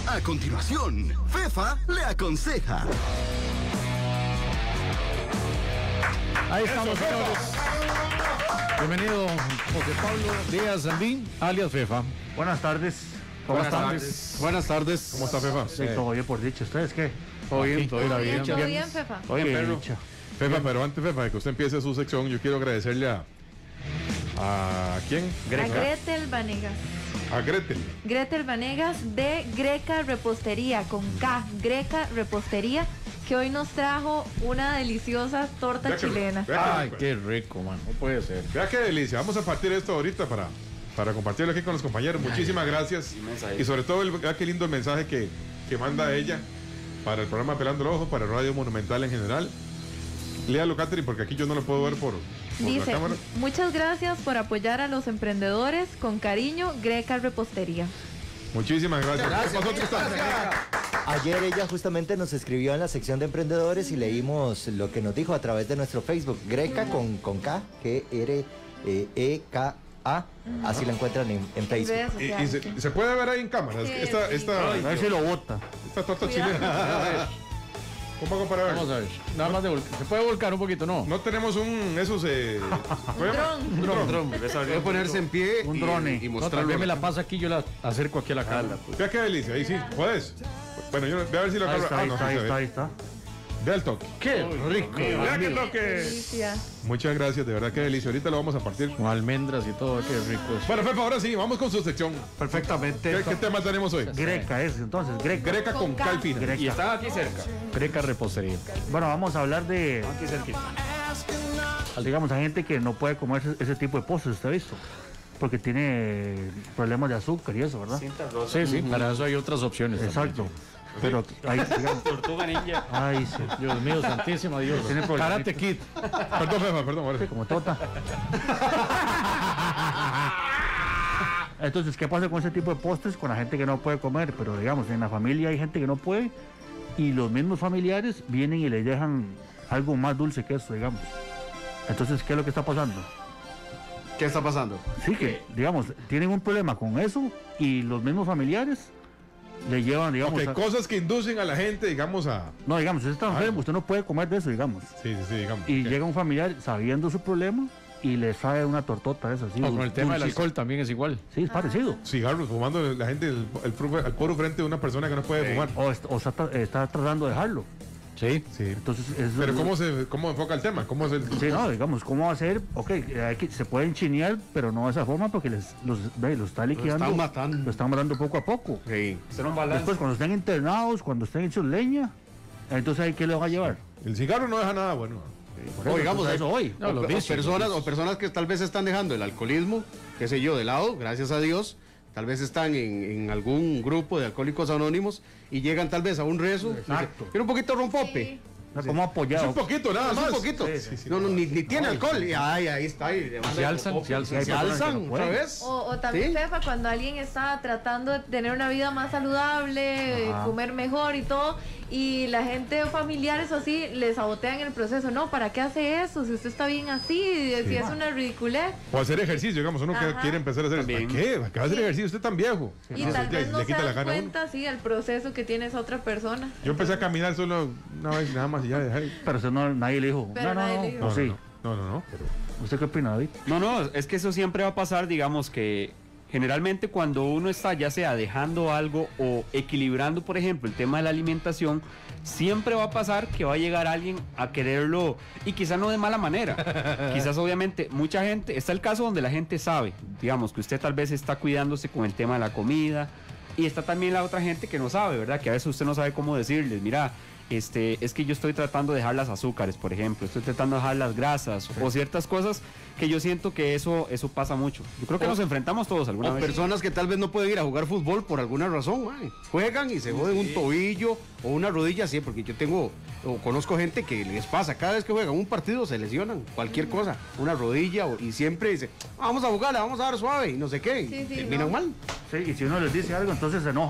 A continuación, Fefa le aconseja. Ahí estamos, señores. Bienvenido, José Pablo Díaz Andín, alias Fefa. Buenas tardes. Buenas tardes. Buenas tardes. ¿Cómo está, Fefa? Sí, todo bien por dicho. ¿Ustedes qué? Todo bien, todo bien. Todo bien, Fefa. Todo bien, perro. Fefa, pero antes, Fefa, de que usted empiece su sección, yo quiero agradecerle a ¿quién? A Gretel Vanegas. A Gretel. Gretel Vanegas de Greca Repostería, con K, Greca Repostería, que hoy nos trajo una deliciosa torta chilena. Ay, qué rico, man. No puede ser. Vea qué delicia. Vamos a partir esto ahorita para compartirlo aquí con los compañeros. Muchísimas gracias. Y sobre todo, vea qué lindo el mensaje que manda ella para el programa Pelando el Ojo, para Radio Monumental en general. Léalo, Catherine, porque aquí yo no lo puedo ver por Dice, la cámara. muchas gracias por apoyar a los emprendedores. Con cariño, Greca Repostería. Muchísimas gracias. ¿Qué pasó, Tristán? Ayer ella justamente nos escribió en la sección de emprendedores y leímos lo que nos dijo a través de nuestro Facebook. Greca con K, G-R-E-K-A. Así la encuentran en Facebook. Y se puede ver ahí en cámara. Sí, Esta, A ver si lo bota. esta torta Cuidado. chilena. ¿Cómo hago para ver? Vamos a ver. Nada más de volcar. Se puede volcar un poquito, ¿no? No tenemos un dron. Puede ponerse en pie Un drone. y No, tal mostrarlo. vez me la pasa aquí, yo la acerco aquí a la cámara. Vea qué delicia. Ahí sí, puedes. Bueno, yo ve a ver si la Ahí cámara. está, ahí está. Vea el toque. ¡Qué rico! Vea qué toque. Delicia. Muchas gracias, de verdad qué delicia. Ahorita lo vamos a partir. Con almendras y todo, qué rico es. Bueno, Fefa, ahora sí, vamos con su sección. Perfectamente. ¿Qué tema tenemos hoy? Greca es, entonces, Greca. Greca con Con cal fina. Greca. Y está aquí cerca. Greca Repostería. Bueno, vamos a hablar de, Aquí cerquita. digamos, hay gente que no puede comer ese tipo de postres, ¿usted ha visto? Porque tiene problemas de azúcar y eso, ¿verdad? Sí, sí, para eso hay otras opciones. Exacto. Pero ahí, digamos, Tortuga ninja. ay, sí. Dios mío, santísimo Dios. Tiene problemas. Karate Kid. Perdón, Fefa, perdón. Ahora sí. Como tota. Entonces, ¿qué pasa con ese tipo de postres? Con la gente que no puede comer, pero digamos, en la familia hay gente que no puede y los mismos familiares vienen y le dejan algo más dulce que eso, digamos. Entonces, ¿qué es lo que está pasando? ¿Qué está pasando? Sí, que, digamos, tienen un problema con eso y los mismos familiares le llevan, digamos, Ok, cosas que inducen a la gente, digamos, a... no, digamos, usted está enfermo, usted no puede comer de eso, digamos. Sí, digamos. Y Ok. llega un familiar sabiendo su problema y le trae una tortota de esas. así, O con el tema del dulcísima. alcohol también es igual. Sí, es parecido. Cigarros, fumando la gente al puro frente de una persona que no puede fumar. O está tratando de dejarlo. Sí. Sí. Entonces, Pero ¿cómo enfoca el tema? ¿Cómo es el...? Sí, no, digamos, ¿cómo hacer? Ok, se pueden chinear, pero no de esa forma porque los está liquidando. están matando. Lo están matando poco a poco. Sí. Después, cuando estén internados, cuando estén hechos leña, entonces ¿ahí qué le van a llevar? El cigarro no deja nada bueno. Por O digamos, entonces, eso hoy. No, los vicios, o personas que tal vez están dejando el alcoholismo, qué sé yo, de lado, gracias a Dios, tal vez están en algún grupo de alcohólicos anónimos y llegan tal vez a un rezo. Exacto. Quiero un poquito rompope. Sí. ¿Cómo Es apoyado? un poquito, nada Es más. un poquito. No, ni tiene alcohol. Y ahí está. Se alzan, se alzan. Se alzan otra vez. O también, ¿Sí? Fefa, cuando alguien está tratando de tener una vida más saludable, Ajá. comer mejor y todo, y la gente o familiares o así les sabotean el proceso. No, ¿para qué hace eso? Si usted está bien así, si es una ridiculez. O hacer ejercicio, digamos, uno que Ajá. quiere empezar a hacer... ¿Para qué? ¿Para hacer ejercicio? Usted tan viejo. Y Entonces, tal vez ya, no le se quita la dan gana a uno. cuenta, sí, el proceso que tiene esa otra persona. Yo empecé a caminar solo una vez nada más y ya dejé. Pero eso no, nadie le dijo. Pero nadie le dijo. No, Sí. no. ¿Usted qué opina, David? No, es que eso siempre va a pasar, digamos que generalmente cuando uno está ya sea dejando algo o equilibrando, por ejemplo, el tema de la alimentación, siempre va a pasar que va a llegar alguien a quererlo y quizás no de mala manera. Quizás obviamente mucha gente, está el caso donde la gente sabe, digamos que usted tal vez está cuidándose con el tema de la comida y está también la otra gente que no sabe, ¿verdad? Que a veces usted no sabe cómo decirles, mira, es que yo estoy tratando de dejar las azúcares, por ejemplo, estoy tratando de dejar las grasas o ciertas cosas que yo siento que eso pasa mucho. Yo creo que nos enfrentamos todos alguna O vez. personas que tal vez no pueden ir a jugar fútbol por alguna razón, mae. Juegan y se joden un tobillo o una rodilla, sí, porque yo conozco gente que les pasa, cada vez que juegan un partido se lesionan, cualquier cosa, una rodilla, y siempre dice, vamos a jugar, vamos a dar suave, y no sé qué, y Sí, terminan no. mal. Sí, y si uno les dice algo, entonces se enojan.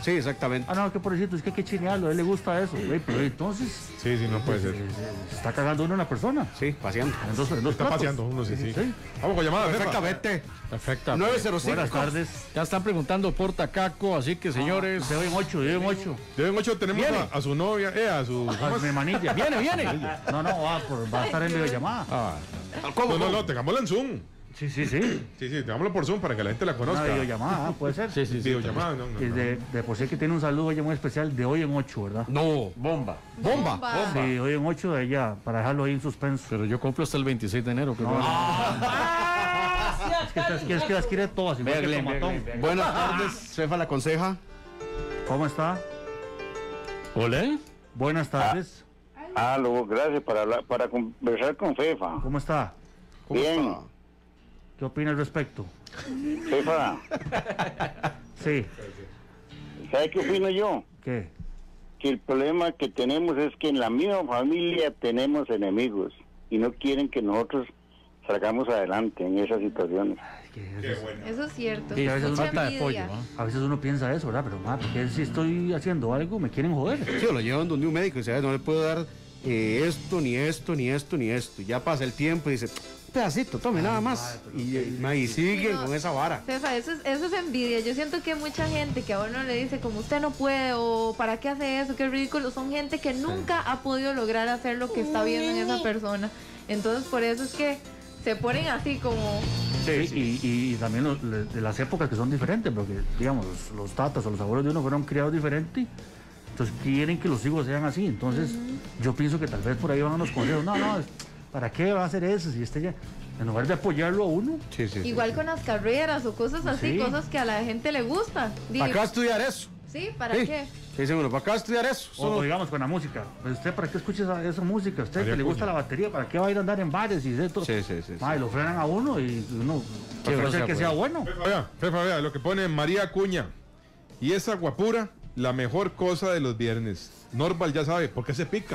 Sí, exactamente. Ah, no, qué pobrecito, es que hay que chinearlo, a él le gusta eso. Pero entonces, Sí, sí, no puede ser. se está cagando uno en la persona. Sí, paseando. Entonces, Está paseando uno, sí, sí. Vamos con llamada, Fefa. Perfectamente. Perfecto. 905. Buenas tardes. Ya están preguntando por Tacaco, así que señores. Deben 8, deben 8. Deben 8, tenemos a su novia, a su... ¿cómo es? Mi manilla. Viene. No, va a estar en videollamada. Ah, No, tengámosla en Zoom. Sí. Sí, tengámosla por Zoom para que la gente la Una conozca. videollamada, puede ser. sí. Videollamada, no. Y de por sí que tiene un saludo ella muy especial de hoy en 8, ¿verdad? No. bomba. Bomba. Sí, hoy en 8 de ella, para dejarlo ahí en suspenso. Pero yo compro hasta el 26 de enero. Es que las quiere todas, igual que Bien, Tomatón. bien. Buenas tardes, Fefa la aconseja. ¿Cómo está? ¿Ole? Buenas tardes. Aló, gracias para conversar con Fefa. ¿Cómo está? Bien, ¿Qué opina al respecto? Fefa, Sí. ¿sabe qué opino yo? ¿Qué? Que el problema que tenemos es que en la misma familia tenemos enemigos y no quieren que nosotros salgamos adelante en esas situaciones. Eso es cierto. Sí, a veces Mucha falta de envidia. apoyo, A veces uno piensa eso, ¿verdad? Pero, porque si estoy haciendo algo, me quieren joder. Sí, lo llevan donde un médico y dice, no le puedo dar esto, ni esto, ni esto, ni esto. Y ya pasa el tiempo y dice, un pedacito, tome nada más. Y siguen con esa vara. Fefa, eso es envidia. Yo siento que mucha gente que a uno le dice como usted no puede o para qué hace eso, qué ridículo, son gente que nunca ha podido lograr hacer lo que está viendo en esa persona. Entonces por eso es que se ponen así como... Sí. Y también de las épocas que son diferentes, porque, digamos, los tatas o los abuelos de uno fueron criados diferentes, entonces quieren que los hijos sean así. Entonces, yo pienso que tal vez por ahí van los consejos. No, ¿para qué va a hacer eso? Si ya, en lugar de apoyarlo a uno. Sí. Igual con las carreras o cosas así, Sí. cosas que a la gente le gusta. ¿Para qué va a estudiar eso? Sí, ¿para Sí. qué? Dicen uno, ¿para qué va a estudiar eso? O digamos con la música. Pues, ¿usted para qué escucha esa música? ¿Usted que le gusta la batería? ¿Para qué va a ir a andar en bares y de todo? Sí. Y lo frenan a uno y uno Qué parece grosa, que sea bueno. Fefa, vea, lo que pone María Acuña. Y esa guapura, la mejor cosa de los viernes. Norval ya sabe, ¿por qué se pica?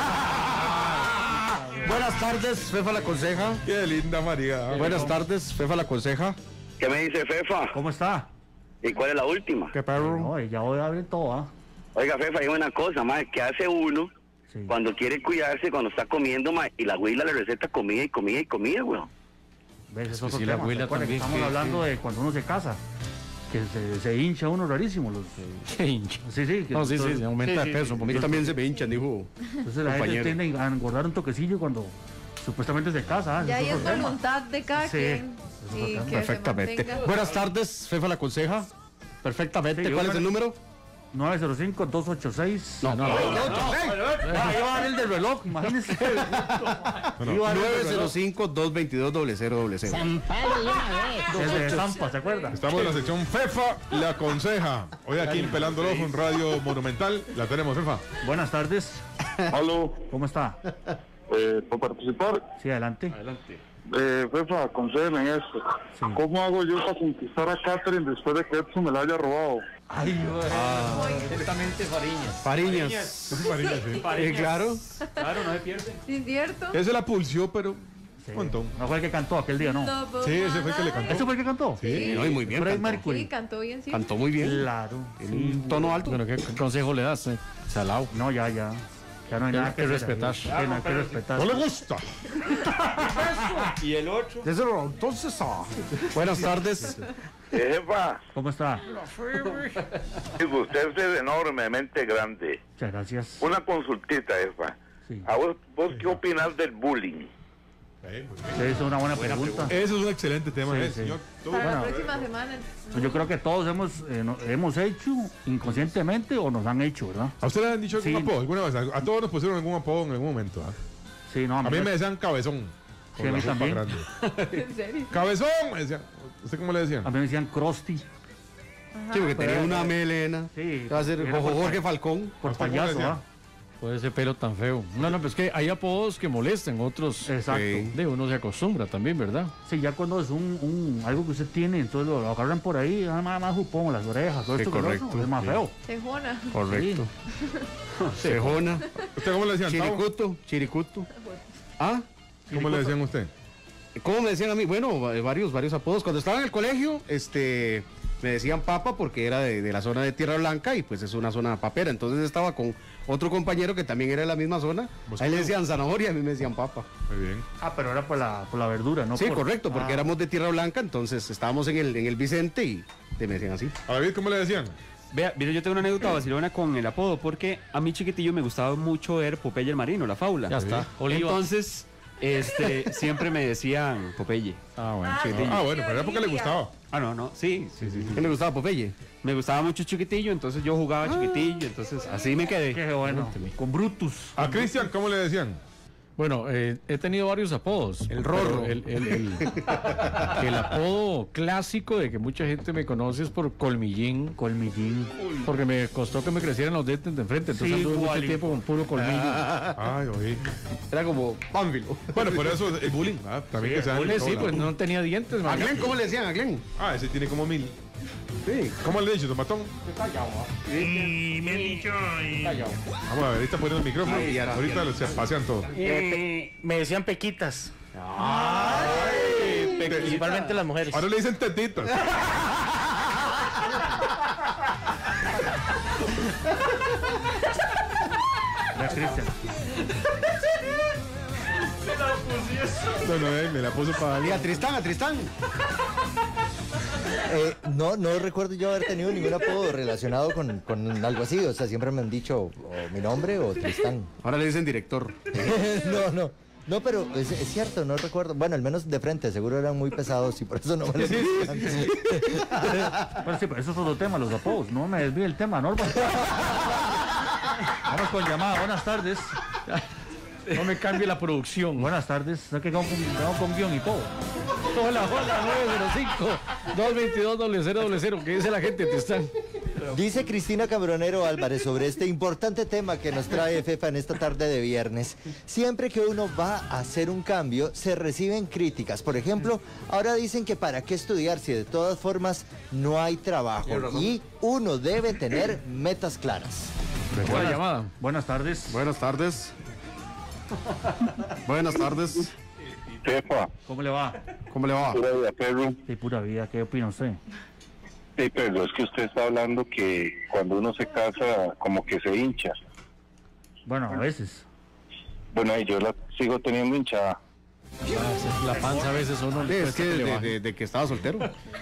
Buenas tardes, Fefa la aconseja. Qué linda María. Buenas tardes, Fefa la aconseja. ¿Qué me dice Fefa? ¿Cómo está? ¿Y cuál es la última? ¿Qué perro? No, ya voy a abrir todo, ¿ah? Oiga, Fefa, hay una cosa, más que hace uno Sí. cuando quiere cuidarse, cuando está comiendo, y la abuela le receta comida y comida y comida, weón. ¿Ves? Es que otro sí, la tema. abuela ¿Se acuerda que también, estamos sí, hablando de cuando uno se casa, que se hincha uno rarísimo. Qué hincha. Sí. No, sí, entonces, aumenta de peso un A mí poquito. también se me hinchan, dijo. Entonces la gente compañero. tiende a engordar un toquecillo cuando supuestamente se casa. Ya ahí es otro tema. voluntad de cada Sí, quien. es otro Y tema. que Perfectamente. se mantenga. Buenas tardes, Fefa la aconseja. Perfectamente. Sí, ¿Cuál yo es el creo- número? 905-286. No. Ah, iba a dar el del reloj, imagínense. Iba a dar el del reloj. 905-222-0000. El de Zampa, ¿se acuerda? Estamos en la sección Fefa le aconseja. Hoy aquí en Pelando el Ojo en Radio Monumental. La tenemos, Fefa. Buenas tardes. Aló, ¿Cómo está? por participar, Sí, adelante. Fefa, aconsejeme en esto. Sí. ¿Cómo hago yo para conquistar a Catherine después de que Edson me la haya robado? Ay, Fariñas. Claro. Claro, no se pierde. ¿Sí es cierto? Ese la pulsió, pero un montón. no fue el que cantó aquel día, ¿no? Sí, ese fue el que le cantó. ¿Ese fue el que cantó? Sí. No, y muy bien. Freddie Cantó, Mercury. Sí, cantó bien, sí. Cantó muy bien. Claro. En un tono alto. Bueno, ¿qué consejo le das? Salao. No, ya. Ya no hay nada que respetar. hacer. Sí, no hay que respetar. No le gusta. Y el otro. Entonces, buenas tardes. Jefa, ¿Cómo está? usted es enormemente grande. Muchas gracias. Una consultita, jefa. Sí. ¿A vos qué opinas del bullying? Sí, es una buena pregunta. Ese es un excelente tema. Sí, ¿eh, sí. señor? Tú- Para la Bueno. próxima semana. Pues yo creo que todos hemos hecho inconscientemente o nos han hecho, ¿verdad? ¿A usted le han dicho algún Sí. apodo alguna vez? A todos nos pusieron algún apodo en algún momento. ¿ah? Sí, no, A mí me decían cabezón. Sí, por a la mí ropa también. grande. ¿En serio? Cabezón, me decían. ¿Usted cómo le decían? A mí me decían Krusty Sí, porque tenía pero- una melena. Sí, Va a ser era por- Jorge Falcón. por ¿Hasta cómo payaso, decían? ¿ah? Por ese pelo tan feo. No, pues que hay apodos que molestan, otros. Exacto. De uno se acostumbra también, ¿verdad? Sí, ya cuando es algo que usted tiene, entonces lo agarran por ahí, nada más jupón, las orejas, todo Sí, esto que correcto, es más sí. feo. Tejona. Correcto. Cejona. ¿Usted cómo le decían? Tavo? Chiricuto. ¿Ah? ¿Cómo le decían a usted? ¿Cómo me decían a mí? Bueno, varios apodos. Cuando estaba en el colegio, me decían papa porque era de la zona de Tierra Blanca y pues es una zona papera. Entonces estaba con otro compañero que también era de la misma zona. A él le decían zanahoria, a mí me decían papa. Muy bien. Ah, pero era por la verdura, ¿no? Sí, por... correcto, porque éramos de Tierra Blanca, entonces estábamos en el Vicente y me decían así. A David, ¿cómo le decían? Vea, mire, yo tengo una anécdota vacilona con el apodo, porque a mí chiquitillo me gustaba mucho ver Popeye el Marino, la fábula. Ya está. Oliva. Entonces, siempre me decían Popeye. Ah, bueno. Ah, bueno, pero era porque le gustaba. Ah, no, sí. ¿Qué le gustaba Popeye? Me gustaba mucho chiquitillo, entonces yo jugaba chiquitillo, entonces así me quedé. Qué bueno. Con Brutus. A Cristian, ¿cómo le decían? Bueno, he tenido varios apodos. El Rorro. El apodo clásico de que mucha gente me conoce es por Colmillín. Colmillín. Porque me costó que me crecieran los dientes de enfrente. Entonces Sí, anduve mucho igualito. tiempo con puro colmillo. Ay, oí. Era como Pánfilo. Bueno, por eso el bullying. También que se dan en Sí, todo pues lado. no tenía dientes. ¿A man. Glenn cómo le decían a Glenn? Ah, ese tiene como 1000. Sí. ¿Cómo le he dicho, tomatón? Y me han dicho. Vamos a ver, ahí está poniendo el micrófono. Ay, ya, Ahorita se pasean todos. Me decían pequitas. Te- Principalmente las mujeres. Ahora le dicen tetitas. Ya, Cristian. No, me la puso para Y a Tristán. No recuerdo yo haber tenido ningún apodo relacionado con algo así. O sea, siempre me han dicho o mi nombre o Tristán. Ahora le dicen director. No, pero es cierto, no recuerdo. Bueno, al menos de frente, seguro eran muy pesados y por eso no me lo decían. Pero sí, pero eso es otro tema, los apodos. No me desvíe el tema, Norma. Vamos con llamada. Buenas tardes. No me cambie la producción. Buenas tardes. No que vamos con guión y todo. Hola, 905-222-0000. ¿Qué dice la gente? Te están. Dice Cristina Cabronero Álvarez sobre este importante tema que nos trae Fefa en esta tarde de viernes. Siempre que uno va a hacer un cambio, se reciben críticas. Por ejemplo, ahora dicen que para qué estudiar si de todas formas no hay trabajo. Y uno debe tener metas claras. Buena llamada. Buenas tardes. Buenas tardes. Buenas tardes. Fefa, ¿Cómo le va? ¿Cómo le va? pura vida, perro. De pura vida, ¿qué opina usted? Pero es que usted está hablando que cuando uno se casa, como que se hincha. Bueno, a veces. Bueno, y yo la sigo teniendo hinchada. La panza a veces uno le Es cuesta que le que baje. de que estaba soltero.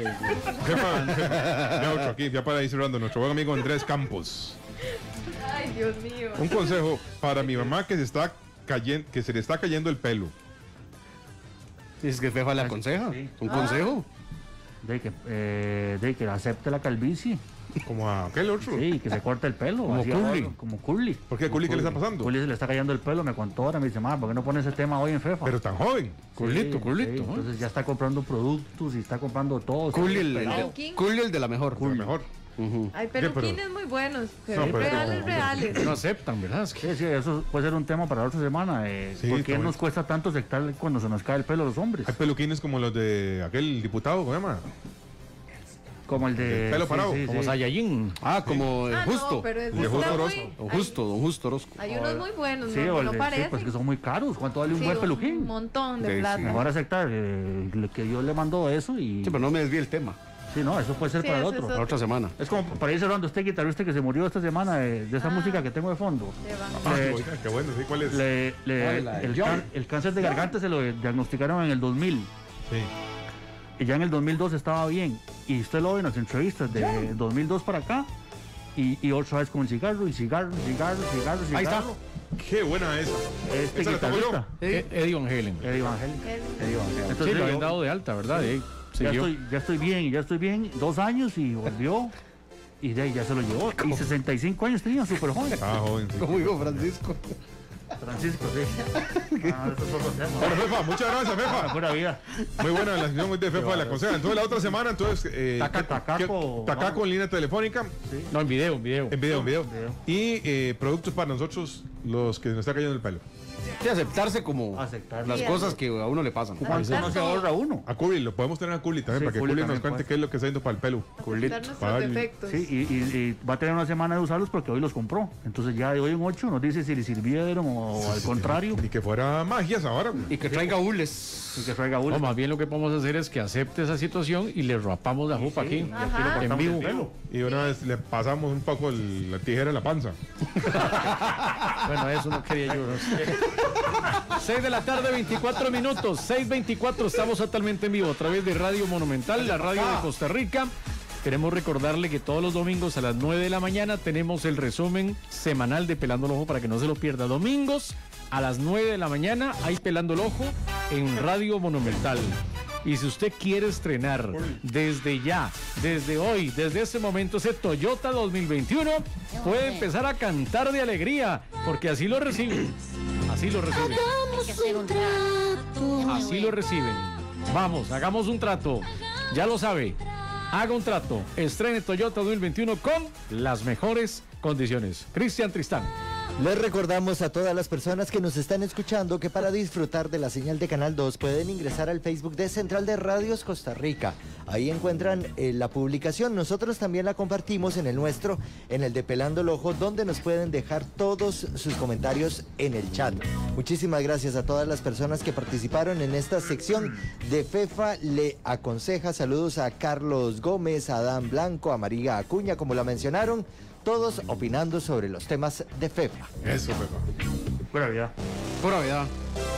Ya otro aquí, ya para ir cerrando, nuestro buen amigo Andrés Campos. Ay, Dios mío. Un consejo para mi mamá que se le está cayendo el pelo. Dices que Fefa le aconseja. Sí. ¿Un consejo? De que acepte la calvicie. Como a aquel otro. Sí, que se corte el pelo. Como así Curly. ahora, como Curly. ¿Por qué, Curly, qué le está pasando? Curly se le está cayendo el pelo, me contó ahora, me dice, mamá, ¿por qué no pone ese tema hoy en Fefa? Pero tan joven. Curlito. Entonces ya está comprando productos y está comprando todo. Curly Peluquín. el de la mejor. Mejor. Hay pero- peluquines muy buenos. No, pero- Reales. No aceptan, ¿verdad? Es que Sí, eso puede ser un tema para la otra semana. Sí, ¿Por qué está nos cuesta tanto aceptar cuando se nos cae el pelo a los hombres? Hay peluquines como los de aquel diputado, ¿cómo se llama? Como el de... El pelo parado, como Saiyajin. Ah, como Ah, Justo. no, pero es De Justo está Orozco. muy- Don Justo Orozco. Hay unos muy buenos, Sí, no, o el no de- sí, parecen. pues que son muy caros. ¿Cuánto vale un Sí, buen un peluquín? montón de Sí, plata. sí. Mejor aceptar que Dios le mandó eso y... Sí, pero no me desvíe el tema. Sí, no, eso puede ser Sí, para el ese es otro. La otra semana. Es como para ir cerrando, este guitarrista que se murió esta semana de esa música que tengo de fondo. Te van. Ah, oiga, qué bueno, sí, ¿cuál es? El cáncer de garganta se lo diagnosticaron en el 2000. Sí. Y ya en el 2002 estaba bien. Y usted lo ve en las entrevistas de 2002 para acá. Y otra vez con el cigarro. Ahí está. Qué buena esa. Este Esa la tomo yo. guitarrista, Eddie Van Halen. Eddie Van Halen. Sí, Entonces, lo yo- habían dado de alta, ¿verdad? Y ahí siguió. ya estoy bien, 2 años y volvió. Y de ahí ya se lo llevó. Y 65 años tenía, súper joven. Ah, joven, sí. Como dijo Francisco. Francisco, sí. Ah, eso es otro tema. Bueno, Fefa, muchas gracias, La Fefa. pura vida. Muy buena la sección de Fefa de la Conseja. Entonces, la otra semana, Tacaco. Tacaco en línea telefónica, No, en video. en video. Y productos para nosotros los que nos está cayendo el pelo. Sí, aceptarse como Aceptar. las Sí, cosas que a uno le pasan. ¿Cuánto no se ahorra uno? A Culi, lo podemos tener a Culi también, Sí, para que Culi Culi nos también cuente puede. qué es lo que está haciendo para el pelo. Aceptar nuestros Vale. defectos. Sí, y va a tener una semana de usarlos porque hoy los compró. Entonces ya de hoy en 8 nos dice si le sirvieron o al contrario. Y que fuera magias ahora. Y que traiga hules. Y que traiga uno. No, más bien lo que podemos hacer es que acepte esa situación y le rapamos la jupa aquí, Ajá. en vivo. Y una vez le pasamos un poco la tijera en la panza. Bueno, eso no quería yo. 6 de la tarde, 24 minutos. 6:24, estamos totalmente en vivo a través de Radio Monumental, la radio de Costa Rica. Queremos recordarle que todos los domingos a las 9 de la mañana tenemos el resumen semanal de Pelando el Ojo para que no se lo pierda. Domingos a las 9 de la mañana hay Pelando el Ojo en Radio Monumental. Y si usted quiere estrenar desde ya, desde hoy, desde este momento, ese Toyota 2021, puede empezar a cantar de alegría, porque así lo reciben. Así lo reciben. Así lo reciben. Vamos, hagamos un trato. Ya lo sabe. Haga un trato. Estrene Toyota 2021 con las mejores condiciones. Cristian Tristán. Les recordamos a todas las personas que nos están escuchando que para disfrutar de la señal de Canal 2 pueden ingresar al Facebook de Central de Radios Costa Rica. Ahí encuentran la publicación. Nosotros también la compartimos en el nuestro, en el de Pelando el Ojo, donde nos pueden dejar todos sus comentarios en el chat. Muchísimas gracias a todas las personas que participaron en esta sección de FEFA Le Aconseja. Saludos a Carlos Gómez, a Adán Blanco, a María Acuña, como la mencionaron. Todos opinando sobre los temas de FEFA. Eso, Pepa. Buena vida. Pura vida.